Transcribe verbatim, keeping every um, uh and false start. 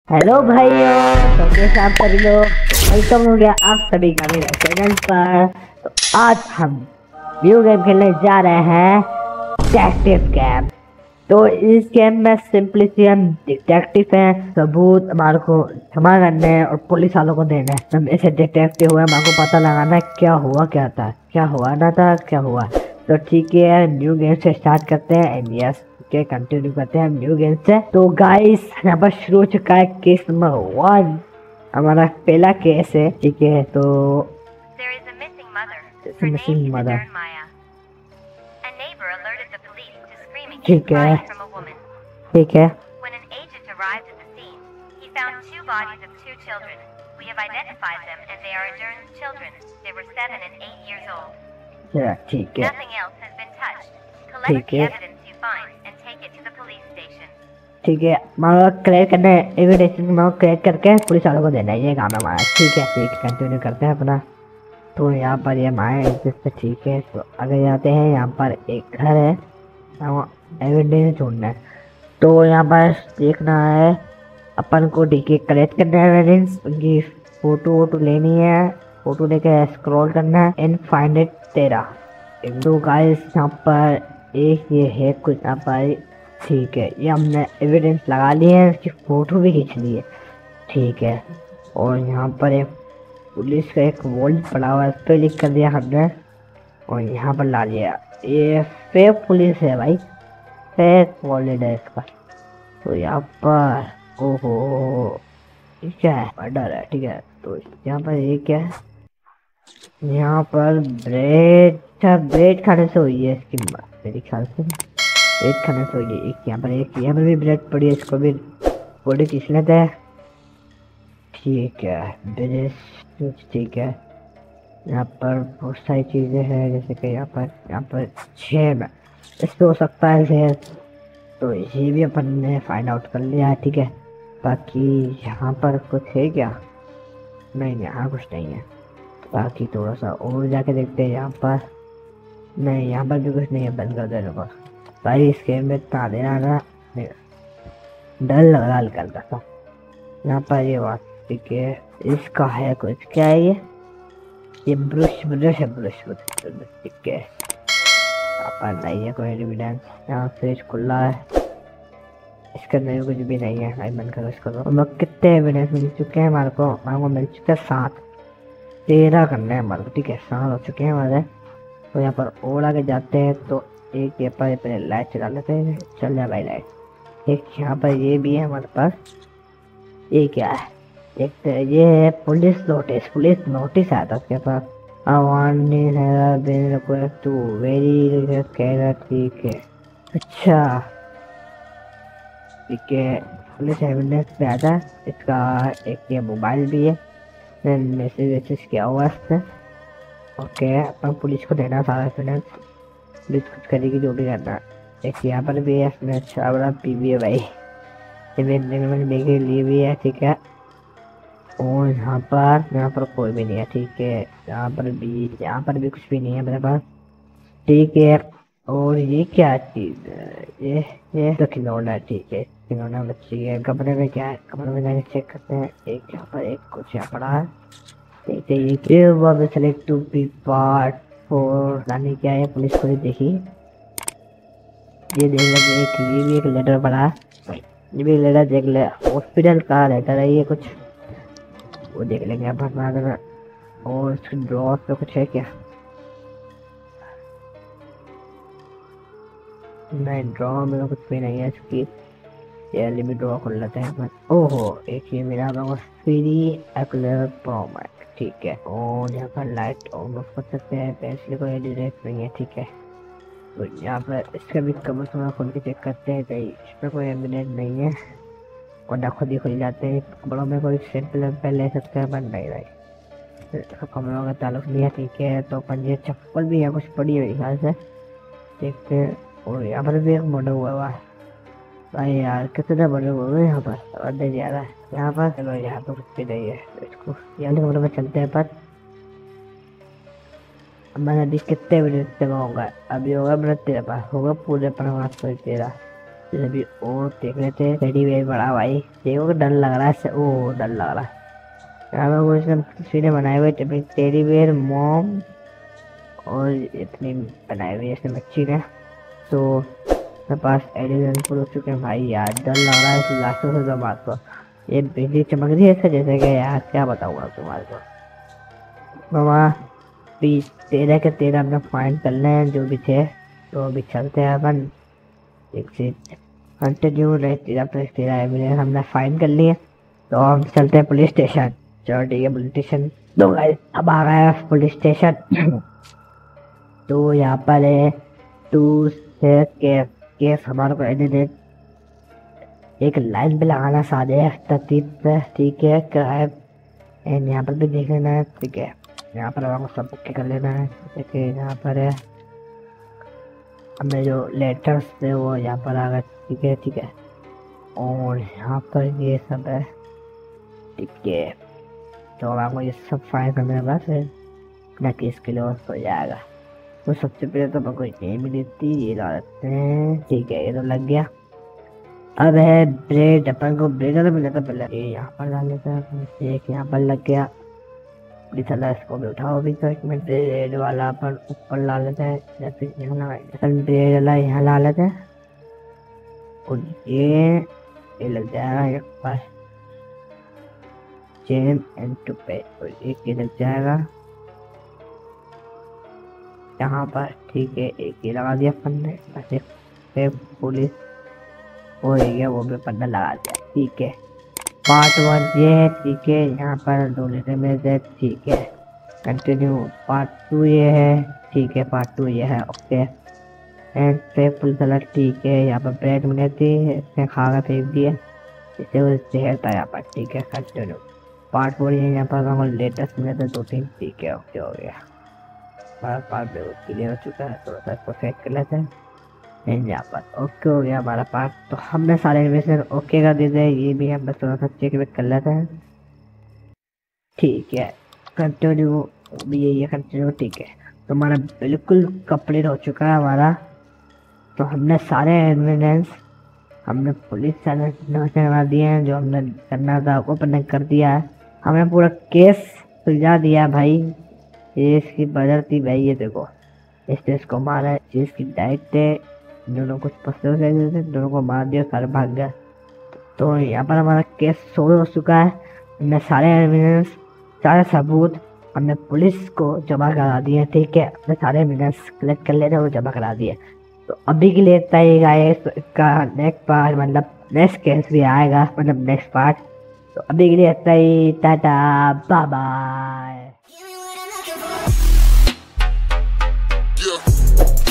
Hello भाइयों, तो कैसे आप सभी लोग। वेलकम हो गया आप सभी का मेरे चैनल पर। तो आज हम न्यू गेम खेलने जा रहे हैं, डिटेक्टिव गेम। तो इस गेम में सिंपली सी हम डिटेक्टिव हैं, सबूत हमारे को जमा करने हैं और पुलिस वालों को देना है। हम ऐसे डिटेक्टिव हुए, हमारे को पता लगाना है क्या हुआ क्या था, क्या हुआ ना था, क्या हुआ। तो ठीक है, न्यू गेम से स्टार्ट करते हैं। एंड यस, के कंटिन्यू करते हैं न्यू गेम से। तो गाइस, यहाँ पर शुरू हो चुका है केस नंबर वन, हमारा पहला केस है। ठीक है, तो मिसिंग मदर। ठीक है ठीक है ठीक है ठीक है ठीक है, हमारा क्लियर करना है एविडेंस, हमारा क्लियर करके पुलिस वालों को देना है, ये काम है हमारा। ठीक है, ठीक है, कंटिन्यू करते हैं अपना। तो यहाँ पर ये हमारे एग्जिस्ट है। ठीक है, तो अगर जाते हैं, यहाँ पर एक घर है, एविडेंस ढूंढना है। तो यहाँ पर देखना है अपन को, ठीक है, कलेक्ट करना है एविडेंस, उनकी फोटो वोटो लेनी है, फोटो लेकर स्क्रॉल करना है एंड फाइंड इट तेरा। तो गाइस, यहाँ पर एक ये है कुछ यहाँ पर। ठीक है, ये हमने एविडेंस लगा लिए है, इसकी फोटो भी खींच ली है। ठीक है, और यहाँ पर एक पुलिस का एक वॉल्ट पड़ा हुआ है, इस पर लिख कर दिया हमने और यहाँ पर ला लिया। ये फेक पुलिस है भाई, फेक वॉलेट है इसका। तो यहाँ पर ओहो, ये क्या है, मर्डर है। ठीक है, तो यहाँ पर ये क्या है, यहाँ पर ब्रेड, अच्छा ब्रेड खाने से हुई है इसकी, मेरे ख्याल से ब्रेड खाने से हुई है। एक यहाँ पर एक यहाँ पर भी ब्रेड पड़ी है, इसको भी बॉडी खींच लेते हैं। ठीक है, ब्रेड, ठीक है, यहाँ पर बहुत सारी चीज़ें हैं, जैसे कि यहाँ पर यहाँ पर जैम, इससे हो सकता है जहर। तो ये भी अपन ने फाइंड आउट कर लिया है। ठीक है, बाकी यहाँ पर कुछ है क्या, नहीं यहाँ कुछ नहीं है। बाकी थोड़ा सा और जाके देखते हैं, यहाँ पर नहीं, यहाँ पर भी कुछ नहीं है। बंद कर देने को भाई, इस गेम में इतना देना ना डर लग रहा हल्का सा। यहाँ पर ये बात, ठीक है, इसका है कुछ, क्या है ये ये ब्रश ब्रश है, ब्रश ब्रश। ठीक है, यहाँ पर नहीं है कोई एविडेंस। यहाँ फ्रिज खुला है, इसके अंदर कुछ भी नहीं है। भाई बंद करो इसको। तो हम लोग कितने एविडेंस मिल चुके हैं हमारे को, हमारे को मिल चुके हैं सात, तेरह करने हैं हमारे को। ठीक है, सात हो चुके हैं हमारे। तो यहाँ पर और आगे जाते हैं, तो एक यहाँ पर पहले लाइट चला लेते हैं, चल जाए भाई लाइट। एक यहाँ पर ये भी है हमारे पास, ये क्या है देखते हैं, ये है पुलिस नोटिस, पुलिस नोटिस आया था उसके पास। टू वेरी कह, ठीक है, अच्छा ठीक है, पुलिस एविडेंस पे आता है। इसका एक ये मोबाइल भी है, मैसेज वैसेज किया हुआ है इससे। ओके, अपन पुलिस को देना सारा एविडेंस, पुलिस कुछ करेगी जो भी करना। एक यहाँ पर भी है, इसमें अच्छा बड़ा पी भी है भाई, देखने के लिए भी है। ठीक है, और यहाँ पर यहाँ पर कोई भी नहीं है। ठीक है, यहाँ पर भी यहाँ पर भी कुछ भी नहीं है मेरे पास। ठीक है, और ये क्या चीज़ है, ये ये तो खिलौना है। ठीक है, खिलौना बच्ची है। कमरे में क्या है, कमरे में जाके चेक करते हैं। एक यहाँ पर एक कुछ यहाँ पड़ा है, देखते हैं ये select to be part four लाने क्या है, पुलिस को देखिए, ये देख लेते। एक ये भी एक लेटर पड़ा है, ये भी लेटर देख ले, हॉस्पिटल का लेटर है ये कुछ, वो देख लेंगे अपन बाद में। और इसके ड्रॉर पे कुछ है क्या, नहीं ड्रॉ में कुछ भी नहीं है इसकी। ये भी ड्रॉ कर लेते हैं अपन। ओहो, एक ये मेरा फ्री एक्लर प्रोमैक। ठीक है, और यहाँ पर लाइट ऑन ऑफ कर सकते हैं, पैसे को डायरेक्ट नहीं है। ठीक है, तो यहाँ पर इसका भी कमर थोड़ा खोल के चेक करते हैं, कहीं इसमें कोई एविडेंस नहीं है। और खुद ही खुल जाते हैं, कमरों में कोई सैंपल पे ले सकते हैं अपन, नहीं भाई कमरों का ताल्लुक नहीं है। ठीक है, तो अपन ये चप्पल भी है कुछ पड़ी हुई ख्याल से, देखते हैं। और यहाँ पर भी एक मर्डर हुआ हुआ है भाई, यार कितने मर्डर हुए हैं यहाँ पर, और नहीं जा रहा है यहाँ पर। चलो यहाँ तो कुछ भी नहीं है, तो इसको यहाँ कमरे में चलते हैं पर। अब मैंने अभी कितने मिनट जमा होगा, अभी होगा मेरा तेरह पास, होगा पूरे पास तेरह। अभी और देख लेते हैं। टेडी बेयर बड़ा भाई, देखो डर लग रहा है। ओ डर लग रहा है। यहाँ पे कुछ ना तस्वीरें बनाए हुए टेडी बेयर, मॉम और इतनी बनाई हुई है इसने बच्ची ने। तो मेरे पास एडिशन फुल हो चुके हैं भाई यार, डर लग रहा है इस लाशों से। जब बात को ये बिजली चमक रही है ऐसे जैसे कि यार क्या बताऊँगा तुम्हारे को। मामा बीस तेरह के तेरह अपना फाइन कर लें जो भी थे। तो अभी चलते हैं अपन एक से कंटिन्यू रहे तेरह प्लस तेरह एविडेंस हमने फाइन कर लिए। तो हम चलते हैं पुलिस स्टेशन। चलो ठीक है पुलिस स्टेशन। तो गाइस अब आ गया है पुलिस स्टेशन। तो यहाँ पर है टू से केस केस हमारे को एडिट एक लाइन पे लगाना सादे तरतीब से, ठीक है। क्राइम एंड यहाँ पर भी देख लेना है, ठीक है। यहाँ पर हमको सब बुक कर लेना है, ठीक है। यहाँ पर है हमें जो लेटर्स थे वो यहाँ पर आ गए, ठीक है ठीक है। और यहाँ पर ये सब है, ठीक है। तो आपको ये सब फाइन करने के बाद फिर अपना केस के लिए हो जाएगा। तो सबसे पहले तो हमको नेम ही देती, ये ला देते हैं, ठीक है। ये तो लग गया। अब है ब्रेड, अपन को ब्रेड तो मिला था पहले, ये यहाँ पर डाल लेते हैं। एक यहाँ पर लग गया, चला इसको भी उठाओ भी। तो एक मिनट ब्रेड वाला अपन ऊपर ला लेते हैं, जैसे यहाँ लगाएंगे ब्रेड वाला यहाँ ला लेते हैं। और ये ये लग जाएगा एक पास चेन एंड टू पे, और एक ये लग जाएगा यहाँ पर, ठीक है। एक ये लगा दिया अपन ने, ऐसे पुलिस हो गया, वो भी पन्ना लगा दिया, ठीक है। पार्ट वन ये है, ठीक है। यहाँ पर दो लेटर में से, ठीक है। कंटिन्यू पार्ट टू ये है, ठीक है। पार्ट टू ये है, ओके। एंड पे फुल कलर, ठीक है। यहाँ पर ब्रेड मिले थी, इसने खा कर फेंक दिए, इससे वो जहर था यहाँ पर, ठीक है। कंटिन्यू पार्ट फोर ये यहाँ पर हमको लेटेस्ट मिले थे दो तीन, ठीक है। ओके हो गया, हमारा पार्ट क्लियर हो चुका है। थोड़ा सा इसको फेंक कर लेते हैं यहाँ पर, ओके हो गया हमारा पार्ट। तो हमने सारे इन्वेस्टर ओके कर दिए थे, ये भी हम बस थोड़ा सा चेक वेक कर लेते हैं, ठीक है। कंटिन्यू भी यही है, कंटिन्यू, ठीक है। तो हमारा बिल्कुल कंप्लीट हो चुका है हमारा। तो हमने सारे एविडेंस हमने पुलिस से करवा दिए हैं, जो हमने करना था वो अपने कर दिया है। हमने पूरा केस सुलझा दिया भाई। ये इसकी वजह थी भाई, ये देखो इसने इसको मारा, इसकी डाइट थे, दोनों कुछ पसंद थे, दोनों को मार दिया, सारे भाग गया। तो यहाँ पर हमारा केस सोल्व हो चुका है। हमने सारे एविडेंस, सारे सबूत हमने पुलिस को जमा करा दिए, ठीक है। हमने सारे एविडेंस कलेक्ट कर लेते हैं, वो जमा करा दिए। तो अभी के लिए इतना ही गाइस। तो इसका नेक्स्ट पार्ट मतलब नेक्स्ट केस भी आएगा, मतलब नेक्स्ट पार्ट। तो अभी के लिए इतना ही, टाटा बाय बाय।